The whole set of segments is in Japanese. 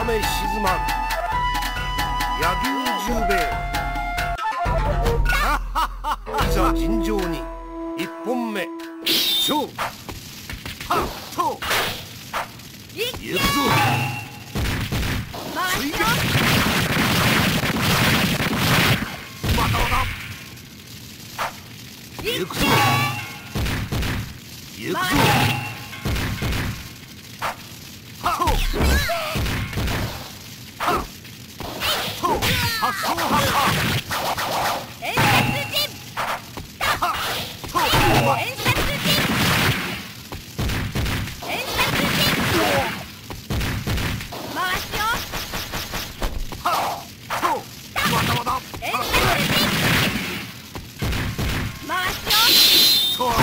ため静まる柳生十兵衛。いざ尋常に一本目勝負。はっと行くぞ。追撃。またまた行くぞ。行くぞ。はっと発想発破。 演殺陣。 はっと演殺陣。演殺陣。回すよ。 はっとまたまた演殺陣。回すよ。 と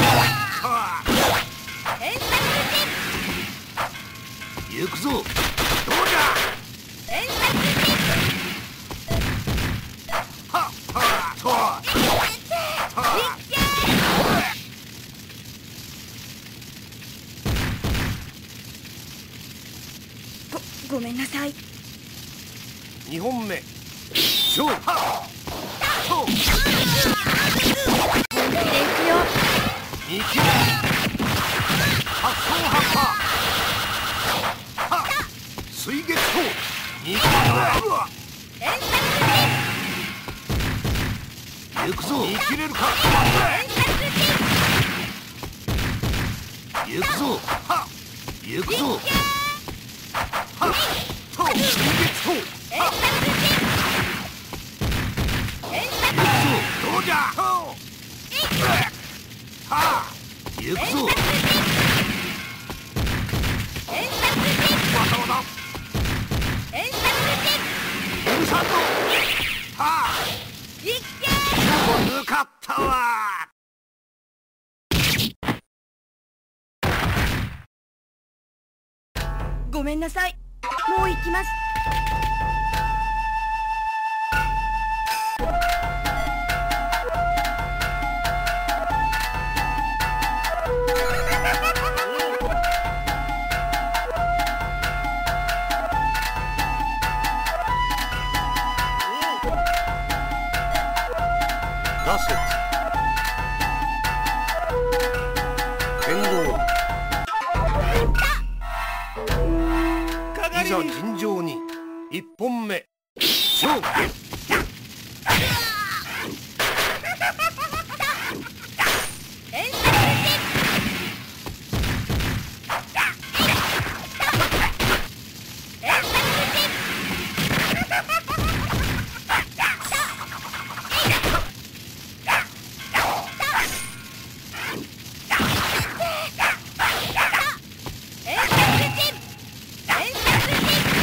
演殺陣。 行くぞ。どうじゃ。 演殺陣。 はっとごめんなさい。 2本目勝負。はっと本気で行くよ。 2球発想発破。はっ水月砲2球だ。 演殺行くぞ。見切れるか。 陣。演殺陣。 行くぞ。はっ行くぞ。はっと水月砲。 演殺陣。演殺行くぞ。どうじゃ。はあ行くぞ。 演殺陣。 またまた演殺陣。 許さんぞ。はあいっけ抜かったわ。 ごめんなさい。もう行きます。 ラセツ剣豪。いざ尋常に1本目勝負。 演殺陣。演殺陣。演殺陣。演殺陣。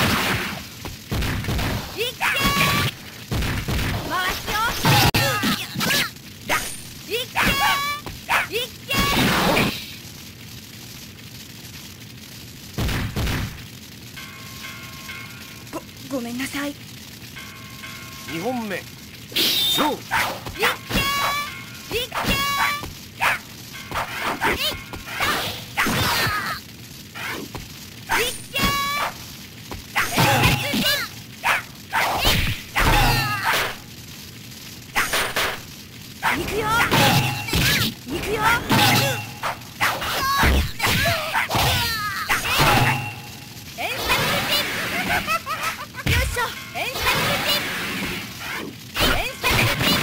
いっけ回すよ。いっけいっけごめんなさい。 2本目勝負。 いっけいっけ行くよ。行くよ。演殺陣。よいしょ。演殺陣。演殺陣。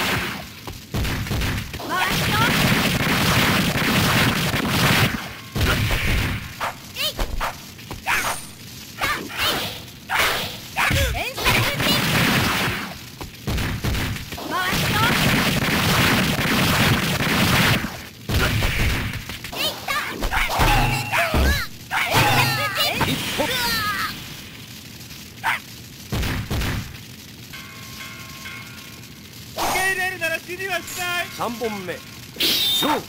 回すよ。演殺陣。回すよ。 3本目勝負。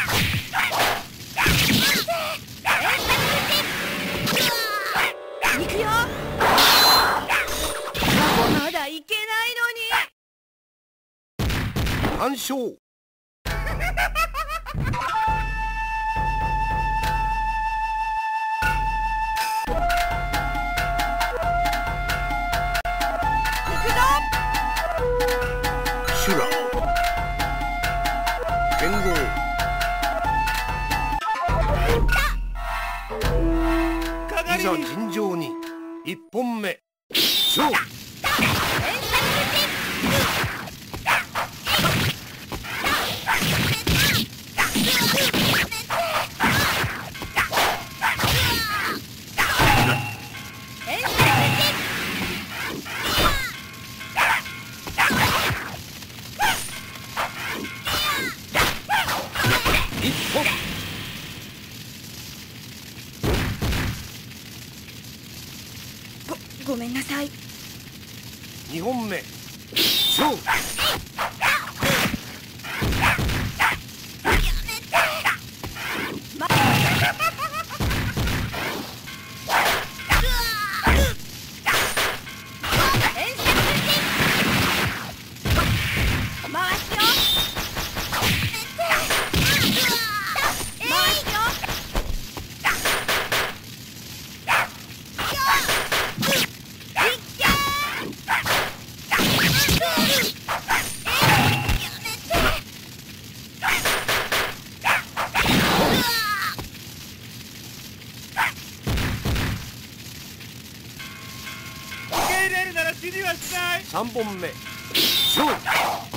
行く完勝。修羅剣豪いざ尋常に1本目勝負。 ごめんなさい。 2本目勝負。3本目勝負。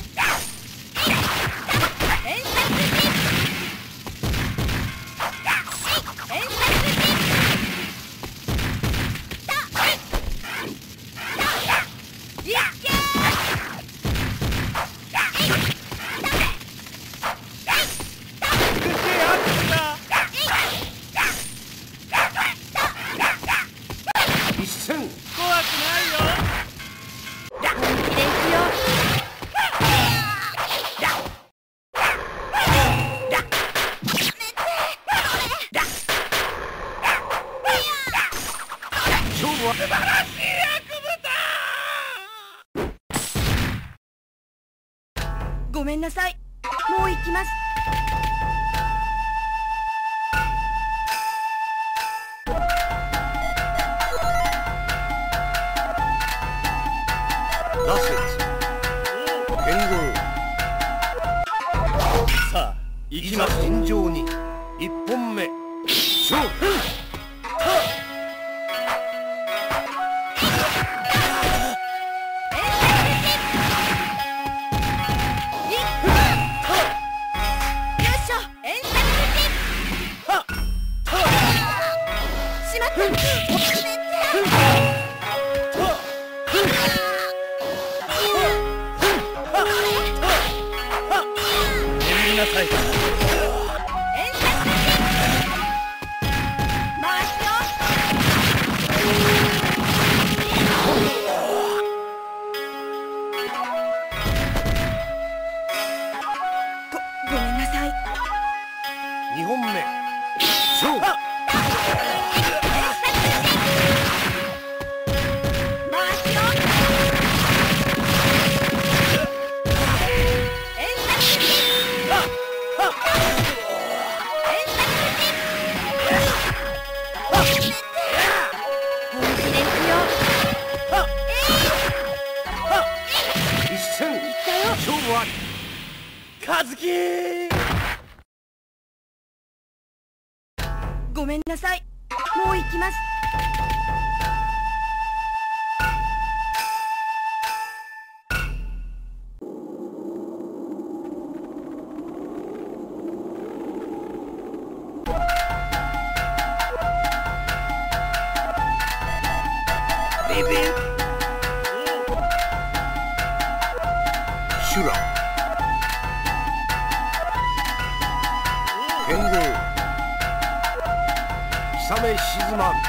一戦怖くないよ。素晴らしい役ごめんなさい。もう行きます。 羅刹剣豪さあ行いざきます。 尋常に1本目勝負。 なさい。 ごめんなさい。 2本目勝負。一戦勝負あり。 和樹ごめんなさい。もう行きます。 ビビン修羅剣豪冷め沈まん。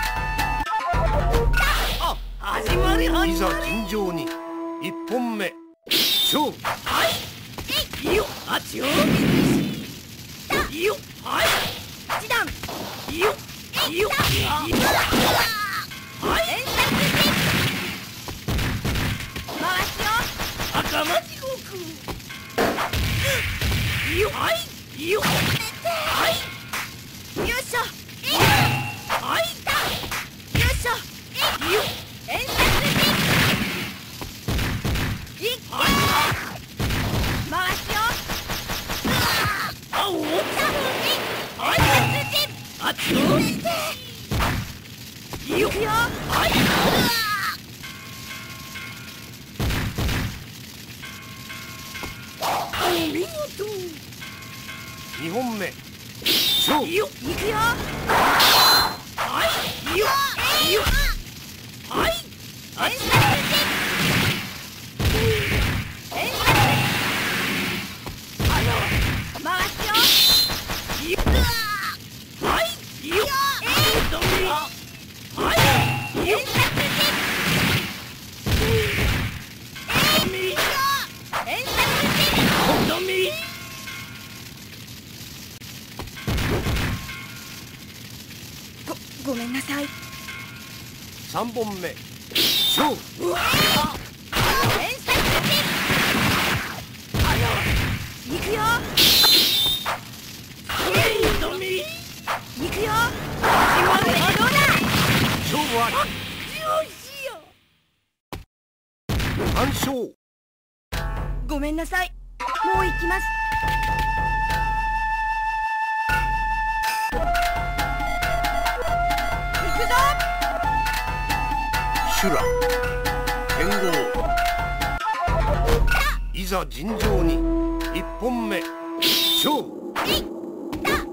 始まりいざ尋常に1本目勝負。 いいよあっちよ。いいよはい一段。 いいよいいよいいよはい回すよ。 赤間地獄いよはいいいよはいよいしょはいよいしょいいよ演説陣いっけ回すよあお演説陣あっちよいいよいくよはいお見事 2本目勝負。 いいよいくよはいいいよいいよはいあっち演説陣回すよいいよはいいいよどんみはいいいよ演説どんみ陣演説どんみごめんなさい 3本目勝負。 うわ演説陣いくよどんみいくよどうだ勝負あり。完勝。 ごめんなさいもう行きます行くぞ修羅剣豪。いざ尋常に1本目勝負。 いった